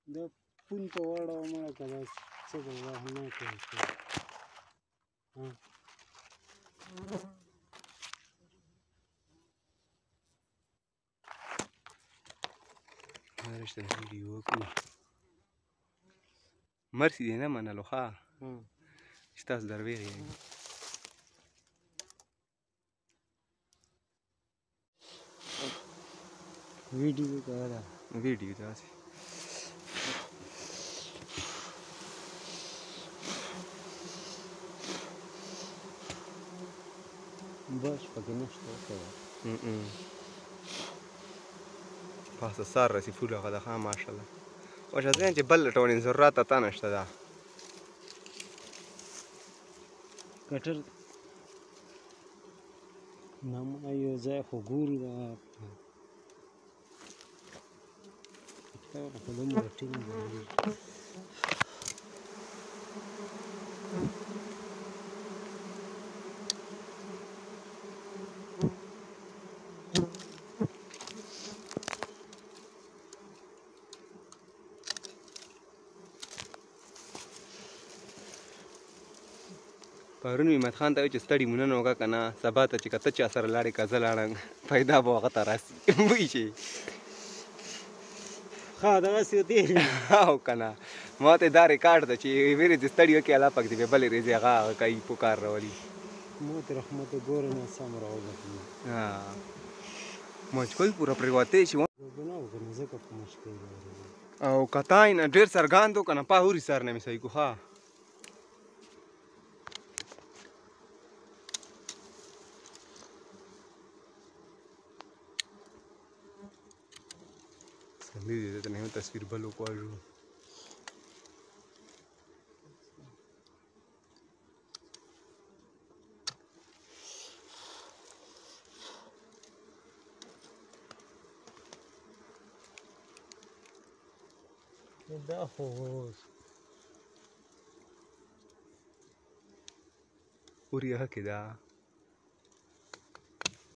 دا پون ته واړوه مړه که دا څه به وهنه کوي رشته ویډیو وکړو مرسي دې نه منلو ښه چې تاسو دروېږئ ویډیو کوله ویډیو داسې بس پکې نشته وکړه پاسه سار رسي فول هغه ده ښه ماشاءالله باشه ځین چې بل لټونې ضرورت تا نشته ده کټر نما یو ځای خو ګورو دا خو دومره ټینګ دی پرون مې خان ته وایي چې ستړي مو نن وکړه که نه سبا ته چې که ته چا سره لاړې که زه لاړم پیدا به هغه ته راسي وایي چې ښه دغسې وتې او که نه ما ته دا ریکارډ ده چې ویرې دې ستړي وکړي الله پاک دې بې بلې ورځې هغه کوي په کار راولي ما ته رحمت ګوره نه سم راوګټلي مشکل پوره پرېوتی شي نه و که نه ځکه په مشکل او که تا یې نه ډېر څرګند و که نه پا هوري سر نه مې صحیح کو ښه سمې دې ته نه تصویر بل وکواژو دا خو وریا کې ده